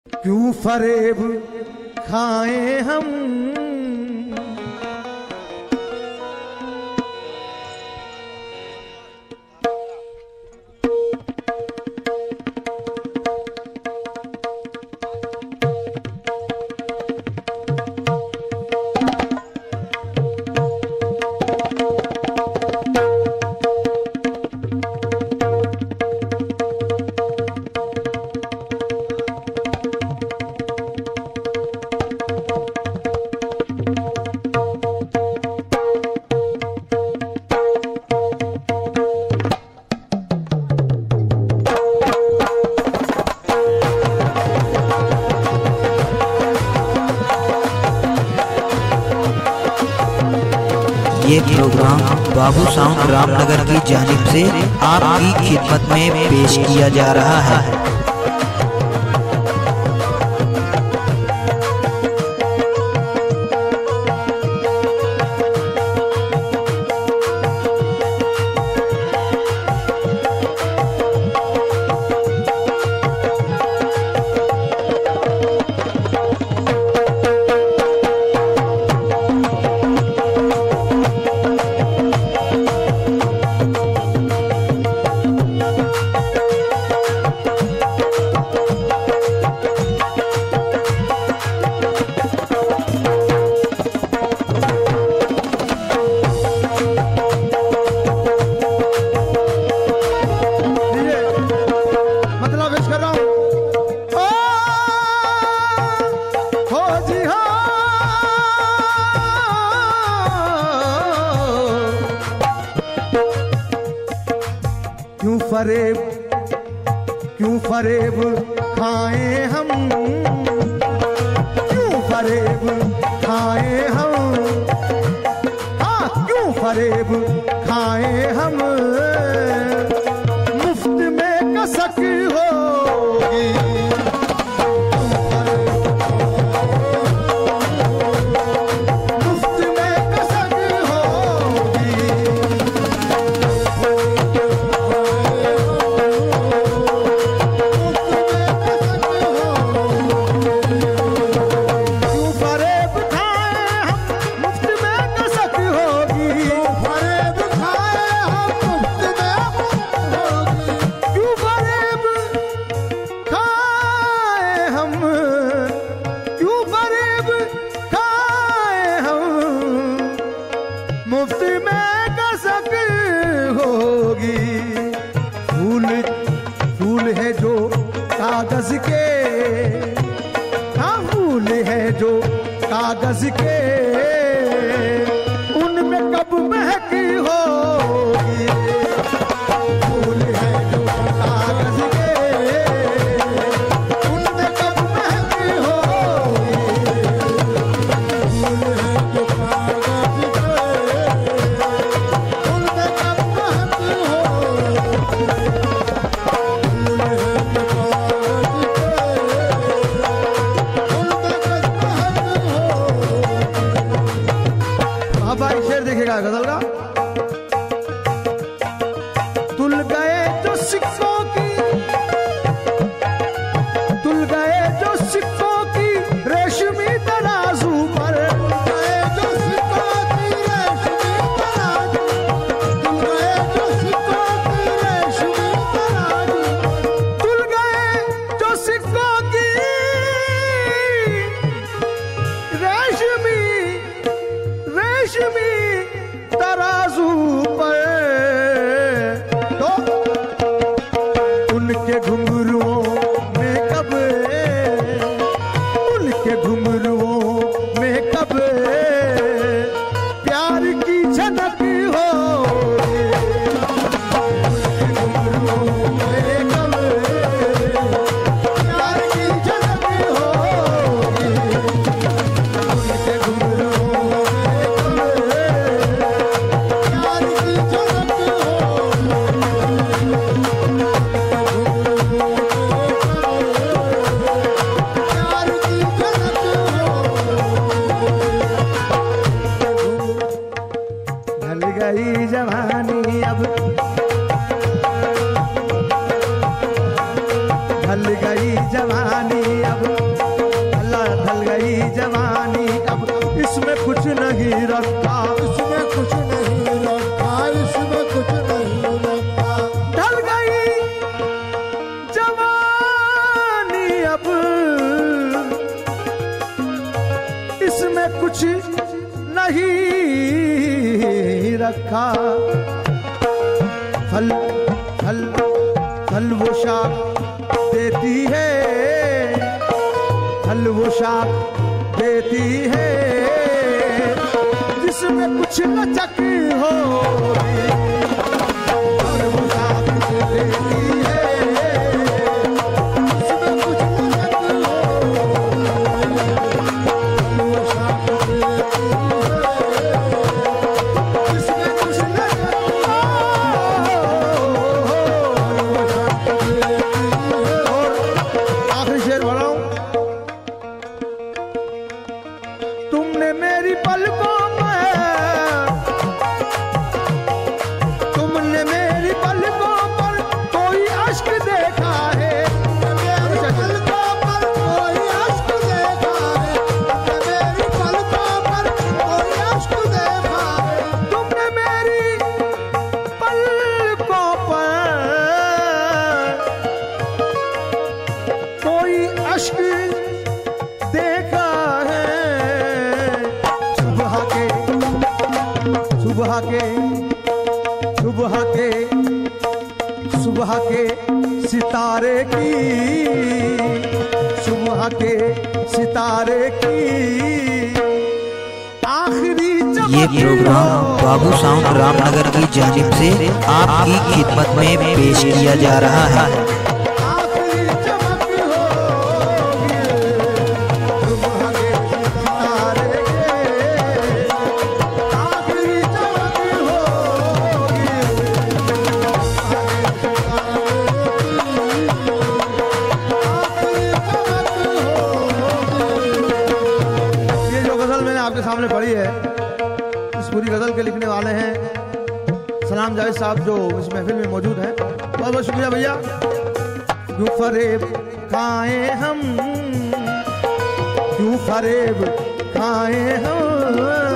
क्यों फरेब खाएं हम, ये प्रोग्राम बाबू साउंड रामनगर की जानिब से आपकी खिदमत में पेश किया जा रहा है। क्यों फरेब खाएं हम, क्यों फरेब खाएं हम, हाँ क्यों फरेब खाएं हम, मुफ्त में कसक होगी, मुफ्त में कसक होगी, मुफ्त में कसक होगी। फूल फूल है जो कागज के, हाँ फूल है जो कागज के, उनमें कब महक होगी। फूल है जो कागज के, उनमें कब महक होगी। फूल है जो कागज के, उनमें कब महक होगी। फूल है जो कागज के, उनमें कब महक होगी। अब भाई शेर देखिएगा गजल का। तुल गए जो सिक्कों की, तुल गए जो सिक्कों की रेशमी तराजू पर, गए जो सिक्कों की रेशमी तराजू, तुल गए जो सिक्कों की रेशमी तराजू, तुल गए जो सिक्कों की रेशमी रेशमी तराजू कुछ नहीं रखा। फल फल फल वो शाख देती है, फल वो शाख देती है, जिसमें कुछ लचक हो। फल वो शाख देती है, जिसमें कुछ लचक हो। फल वो शाख देती है, जिसमें कुछ लचक हो। और आखिरी शेर बढ़ाऊं। तुमने मेरी पलकों में, तुमने मेरी पलकों पर कोई अश्क देखा है, मेरी पलकों पर कोई अश्क देखा है, मेरी पलकों पर कोई अश्क देखा है। तुमने मेरी पलकों पर कोई अश्क देखा है। सुबह के सुबह के सुबह के सुबह के सितारे की, सुबह के सितारे की आखिरी ये चमक प्रोग्राम हो। बाबू साउंड रामनगर की जानिब से आपकी खिदमत में पेश किया जा रहा है। आखिरी चमक होगी, सुबह के सितारे के आखिरी चमक होगी। ये जो गजल मैंने आपके सामने पढ़ी है, इस पूरी गजल के लिखने वाले हैं सलाम जावेद साहब, जो इस महफिल में मौजूद हैं। बहुत बहुत शुक्रिया भैया। क्यों फरेब खाए हम, क्यों फरेब खाए हम,